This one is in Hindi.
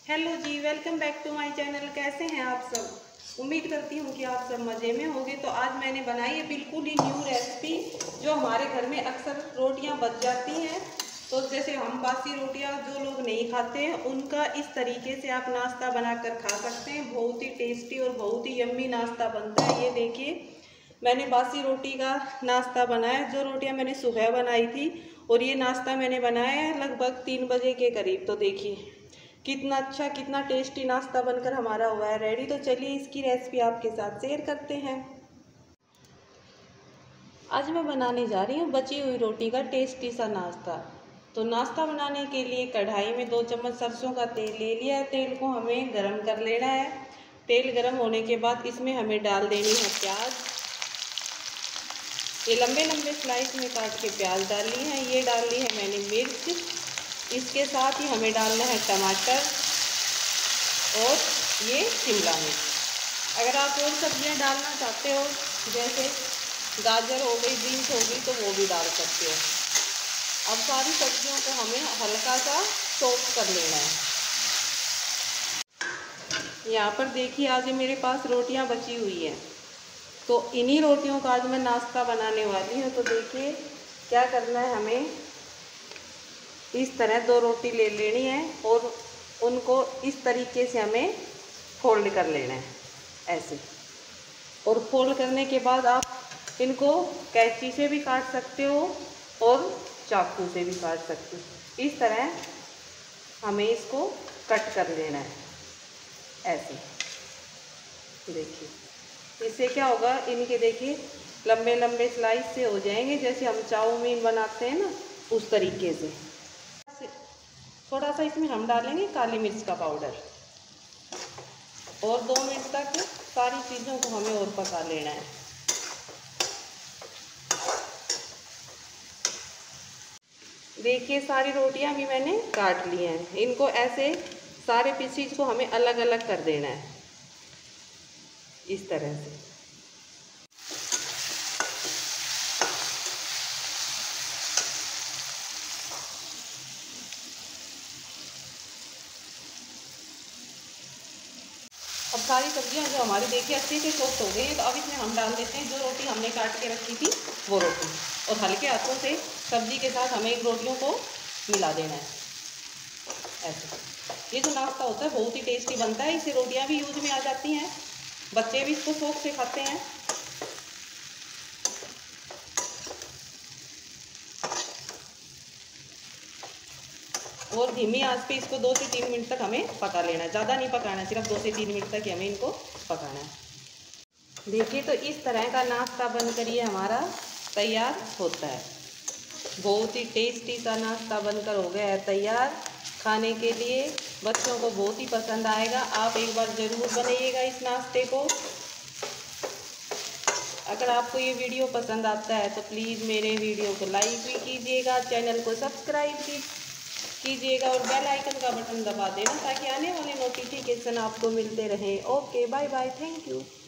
Hello ji, welcome back to my channel. कैसे हैं आप सब? उम्मीद करती हूँ कि आप सब मज़े में होंगे। तो आज मैंने बनाई है बिल्कुल ही न्यू रेसिपी, जो हमारे घर में अक्सर रोटियाँ बच जाती हैं। तो जैसे हम बासी रोटियाँ जो लोग नहीं खाते हैं, उनका इस तरीके से आप नाश्ता बनाकर खा सकते हैं। बहुत ही टेस्टी और बहुत ही यम्मी नाश्ता बनता है। ये देखिए, मैंने बासी रोटी का नाश्ता बनाया। जो रोटियाँ मैंने सुबह बनाई थी और ये नाश्ता मैंने बनाया है लगभग 3 बजे के करीब। तो देखिए कितना अच्छा, कितना टेस्टी नाश्ता बनकर हमारा हुआ है रेडी। तो चलिए इसकी रेसिपी आपके साथ शेयर करते हैं। आज मैं बनाने जा रही हूँ बची हुई रोटी का टेस्टी सा नाश्ता। तो नाश्ता बनाने के लिए कढ़ाई में 2 चम्मच सरसों का तेल ले लिया है। तेल को हमें गरम कर लेना है। तेल गरम होने के बाद इसमें हमें डाल देनी है प्याज। ये लंबे लंबे स्लाइस में काट के प्याज डालनी है। ये डालनी है मैंने मिर्च। इसके साथ ही हमें डालना है टमाटर और ये शिमला मिर्च। अगर आप और सब्जियां डालना चाहते हो, जैसे गाजर हो गई, बीन्स हो गई, तो वो भी डाल सकते हो। अब सारी सब्जियों को हमें हल्का सा सॉफ्ट कर लेना है। यहाँ पर देखिए, आज मेरे पास रोटियां बची हुई हैं। तो इन्हीं रोटियों का आज मैं नाश्ता बनाने वाली हूँ। तो देखिए क्या करना है, हमें इस तरह 2 रोटी ले लेनी है और उनको इस तरीके से हमें फोल्ड कर लेना है, ऐसे। और फोल्ड करने के बाद आप इनको कैंची से भी काट सकते हो और चाकू से भी काट सकते हो। इस तरह हमें इसको कट कर लेना है, ऐसे। देखिए इससे क्या होगा, इनके देखिए लंबे लंबे स्लाइस से हो जाएंगे, जैसे हम चाउमीन बनाते हैं ना, उस तरीके से। थोड़ा सा इसमें हम डालेंगे काली मिर्च का पाउडर और 2 मिनट तक सारी चीज़ों को हमें और पका लेना है। देखिए सारी रोटियां भी मैंने काट ली हैं। इनको ऐसे सारे पीसीज को हमें अलग अलग कर देना है, इस तरह से। अब सारी सब्जियां जो हमारी देखिए अच्छे से सॉफ्ट हो गई हैं। तो अब इसमें हम डाल देते हैं जो रोटी हमने काट के रखी थी, वो रोटी। और हल्के हाथों से सब्जी के साथ हमें इन रोटियों को मिला देना है, ऐसे। ये जो नाश्ता होता है बहुत ही टेस्टी बनता है। इससे रोटियां भी यूज में आ जाती हैं, बच्चे भी इसको शौक से खाते हैं। और धीमी आंच पे इसको 2 से 3 मिनट तक हमें पका लेना है। ज़्यादा नहीं पकाना, सिर्फ 2 से 3 मिनट तक ही हमें इनको पकाना है। देखिए तो इस तरह का नाश्ता बनकर ये हमारा तैयार होता है। बहुत ही टेस्टी सा नाश्ता बनकर हो गया है तैयार खाने के लिए। बच्चों को बहुत ही पसंद आएगा। आप एक बार ज़रूर बनाइएगा इस नाश्ते को। अगर आपको ये वीडियो पसंद आता है तो प्लीज़ मेरे वीडियो को लाइक भी कीजिएगा, चैनल को सब्सक्राइब कीजिएगा और बेल आइकन का बटन दबा देना, ताकि आने वाले नोटिफिकेशन आपको मिलते रहें। Okay, bye bye, thank you.